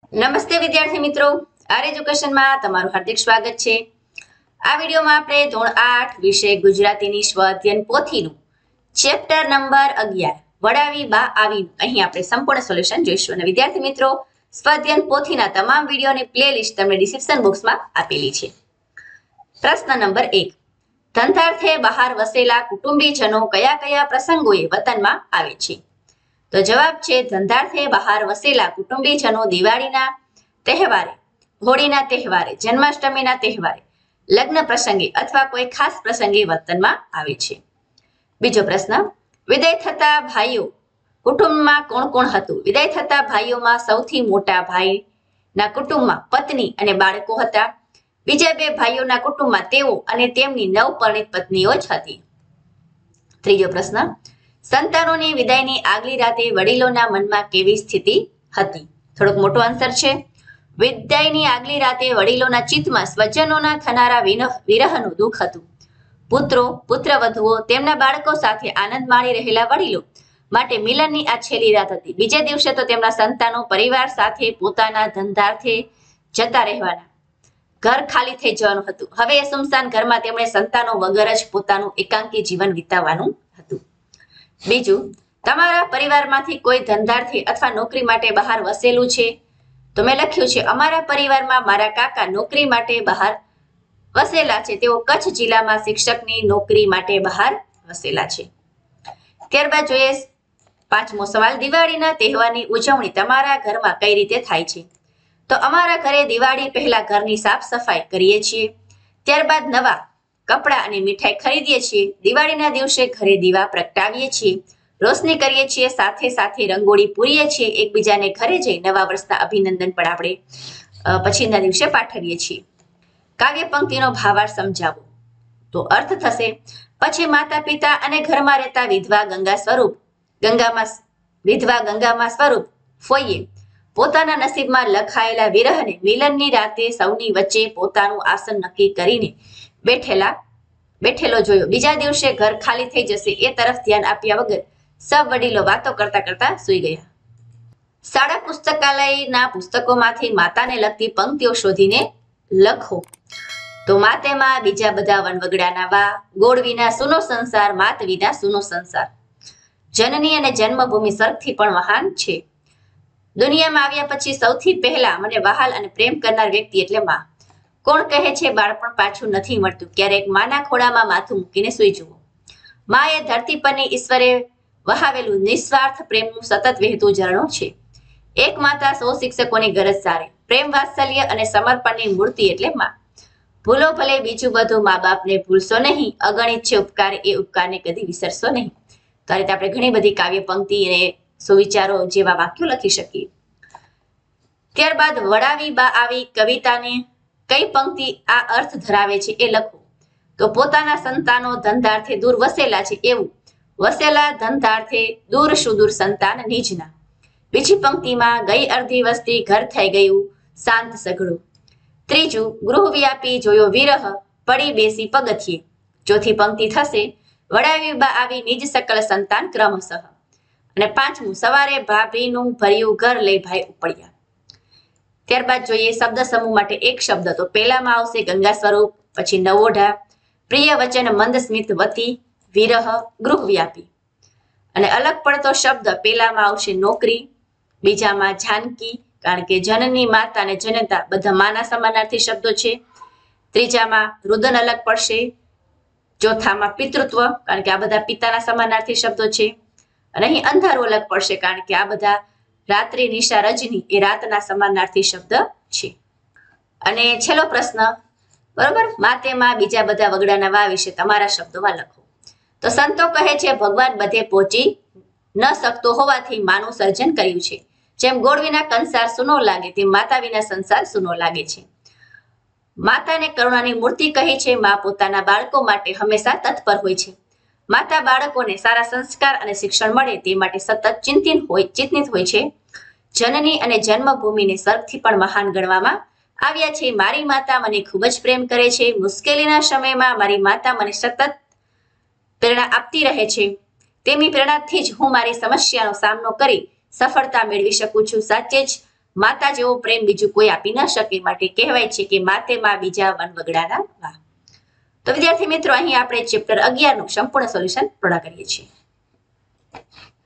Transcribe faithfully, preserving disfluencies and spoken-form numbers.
નમસ્તે વિદ્યાર્થી મિત્રો, આર એજ્યુકેશનમાં તમારું હાર્દિક સ્વાગત છે। આ વિડીયોમાં આપણે ધોરણ આઠ વિષય ગુજરાતીની સ્વ અધ્યયન પોથીનું ચેપ્ટર નંબર અગિયાર વડાવી બા આવીનું અહીં આપણે સંપૂર્ણ સોલ્યુશન જોઈશું। અને વિદ્યાર્થી મિત્રો, સ્વ અધ્યયન પોથીના તમામ વિડીયોની પ્લેલિસ્ટ તમને ડિસ્ક્રિપ્શન બોક્સમાં આપેલી છે। પ્રશ્ન નંબર એક, ધંધાર્થે બહાર વસેલા કુટુંબીજનો કયા કયા પ્રસંગોએ વતનમાં આવે છે? તો જવાબ છે ધંધાર્થે બહાર વસેલા કુટુંબીજનો દિવાળીના તહેવારે, હોળીના તહેવારે, જન્માષ્ટમીના તહેવારે, લગ્ન પ્રસંગે અથવા કોઈ ખાસ પ્રસંગે વતનમાં આવે છે। બીજો પ્રશ્ન, વિદાય થતા ભાઈઓ કુટુંબમાં કોણ કોણ હતું? વિદાય થતા ભાઈઓમાં સૌથી મોટા ભાઈના કુટુંબમાં પત્ની અને બાળકો હતા। બીજા બે ભાઈઓના કુટુંબમાં તેઓ અને તેમની નવપરિણીત પત્નીઓ જ હતી। ત્રીજો પ્રશ્ન, સંતાનોની વિદાયની આગલી રાતે વડીલોના મનમાં કેવી સ્થિતિ હતી? થોડોક મોટો આન્સર છે। વિદાયની આગલી રાતે વડીલોના ચિત્તમાં સ્વજનોના થનારા વિરહનું દુઃખ હતું। પુત્રો, પુત્રવધુઓ, તેમના બાળકો સાથે આનંદ માણી રહેલા વડીલો માટે મિલનની આ છેલ્લી રાત હતી। બીજે દિવસે તો તેમના સંતાનો પરિવાર સાથે પોતાના ધંધાર્થે જતા રહેવાના, ઘર ખાલી થઈ જવાનું હતું। હવે એ સુમસાન ઘરમાં તેમણે સંતાનો વગર જ પોતાનું એકાંકી જીવન વિતાવવાનું હતું। બીજું, તમારા પરિવારમાંથી કોઈ ધંધાર્થે અથવા નોકરી માટે બહાર વસેલું છે? તો મેં લખ્યું છે અમારા પરિવારમાં મારા કાકા નોકરી માટે બહાર વસેલા છે। તેઓ કચ્છ જિલ્લામાં શિક્ષકની નોકરી માટે બહાર વસેલા છે। ત્યારબાદ જોઈએ પાંચમો સવાલ, દિવાળીના તહેવારની ઉજવણી તમારા ઘરમાં કઈ રીતે થાય છે? તો અમારા ઘરે દિવાળી પહેલા ઘરની સાફ સફાઈ કરીએ છીએ, ત્યારબાદ નવા કપડાં અને મીઠાઈ ખરીદીએ છીએ। દિવાળીના દિવસે ઘરે દીવા પ્રગટાવીએ છીએ, રોશની કરીએ છીએ, સાથે સાથે રંગોળી પૂરીએ છીએ। એકબીજાને ઘરે જઈ નવા વર્ષના અભિનંદન પણ આપણે પછીના દિવસે પાઠવીએ છીએ। કાવ્ય પંક્તિનો ભાવાર્થ સમજાવો। તો અર્થ થશે, પછી માતા પિતા અને ઘરમાં રહેતા વિધવા ગંગા સ્વરૂપ ગંગામાં વિધવા ગંગામાં સ્વરૂપ ફોઈએ પોતાના નસીબમાં લખાયેલા વિરહને મિલનની રાતે સૌની વચ્ચે પોતાનું આસન નક્કી કરીને બેઠેલા બેઠેલો જોયો। બીજા દિવસે ઘર ખાલી થઈ જશે એ તરફ ધ્યાન આપ્યા વગર સૌ વડીલો વાતો કરતા કરતા સૂઈ ગયા। શાળા પુસ્તકાલયના પુસ્તકોમાંથી માતાને લગતી પંક્તિઓ શોધીને લખો। તો માતેમાં બીજા બધા વનવગડાના વા, ગોળ વિના સૂનો સંસાર, માત વિના સૂનો સંસાર, જનની અને જન્મભૂમિ સ્વર્ગથી પણ મહાન છે। દુનિયામાં આવ્યા પછી સૌથી પહેલા મને વહાલ અને પ્રેમ કરનાર વ્યક્તિ એટલે માં। કોણ કહે છે બાળપણ પાછું નથી મળતું? ક્યારેક માના ખોળામાં માથું મૂકીને સૂઈ જવું। માં એ ધરતી પરની ઈશ્વરે વહાવેલું નિસ્વાર્થ પ્રેમનું સતત વહેતું ઝરણું છે। એક માતા સો શિક્ષકોની ગરજ સારે, પ્રેમ વાત્સલ્ય અને સમર્પણની મૂર્તિ એટલે માં। ભૂલો ભલે બીજું બધું, મા બાપને ભૂલશો નહીં, અગણિત છે ઉપકાર, એ ઉપકારને કદી વિસરશો નહીં। તો આ રીતે આપણે ઘણી બધી કાવ્ય પંક્તિ અને સુવિચારો જેવા વાક્યો લખી શકીએ। ત્યારબાદ વડાવી બા આવી કવિતાને કઈ પંક્તિ આ અર્થ ધરાવે છે એ લખો। તો પોતાના સંતાનો ધંધાર્થે દૂર વસેલા છે એવું વસેલા ધંધાર્થે દૂર સુદૂર સંતાન નિજના। બીજી પંક્તિમાં ગઈ અડધી વસ્તી ઘર થઈ ગયું શાંત સઘળું। ત્રીજું, ગૃહવ્યાપી જોયો વિરહ પડી બેસી પગથિયે। ચોથી પંક્તિ થશે વડાવી બા આવી નિજ સકલ સંતાન ક્રમશઃ। અને પાંચમું, સવારે ભાભીનું ભર્યું ઘર લઈ ભાઈ ઉપડ્યા। ત્યારબાદ જોઈએ શબ્દ સમૂહ માટે એક શબ્દ। તો પહેલામાં આવશે ગંગા સ્વરૂપ, પછી નવોઢા, પ્રિય વચન, મંદ સ્મિત, વતી, વિરહ, ગૃહવ્યાપી। અને અલગ પડતો શબ્દ પહેલામાં આવશે નોકરી, બીજામાં જાનકી, કારણ કે જનની, માતા અને જનતા બધા માના સમાનાર્થી શબ્દો છે। ત્રીજામાં રુદન અલગ પડશે, ચોથામાં પિતૃત્વ, કારણ કે આ બધા પિતાના સમાનાર્થી શબ્દો છે। અને અહીં અંધારું અલગ પડશે, કારણ કે આ બધા રાત્રિ, નિશા, રજની એ રાતના સમાનાર્થી શબ્દ છે। અને છેલ્લો પ્રશ્ન, બરોબર, માતેમાં બીજા બધા વગડાના વા વિશે તમારા શબ્દોમાં લખો। તો સંતો કહે છે ભગવાન બધે પહોંચી ન શકતો હોવાથી માનું સર્જન કર્યું છે। જેમ ગોળ વિના કંસાર સૂનો લાગે, તેમ માતા વિના સંસાર સૂનો લાગે છે। માતાને કરુણાની મૂર્તિ કહી છે। માં પોતાના બાળકો માટે હંમેશા તત્પર હોય છે। માતા બાળકોને સારા સંસ્કાર અને શિક્ષણ મળે તે માટે સતત ચિંતિત હોય ચિંતિત હોય છે। જનની અને જન્મભૂમિને સ્વર્ગથી પણ મહાન ગણવામાં આવ્યા છે। મારી માતા મને ખૂબ જ પ્રેમ કરે છે। મુશ્કેલીના સમયમાં મારી માતા મને સતત પ્રેરણા આપતી રહે છે। તેમની પ્રેરણાથી જ હું મારી સમસ્યાનો સામનો કરી સફળતા મેળવી શકું છું। સાચે જ માતા જેવો પ્રેમ બીજું કોઈ આપી ન શકે, માટે કહેવાય છે કે માતે માં બીજા વન વગડાના વા. તો વિદ્યાર્થી મિત્રો અહીં આપણે ચેપ્ટર અગિયાર નું સંપૂર્ણ સોલ્યુશન પૂર્ણ કરીએ છીએ.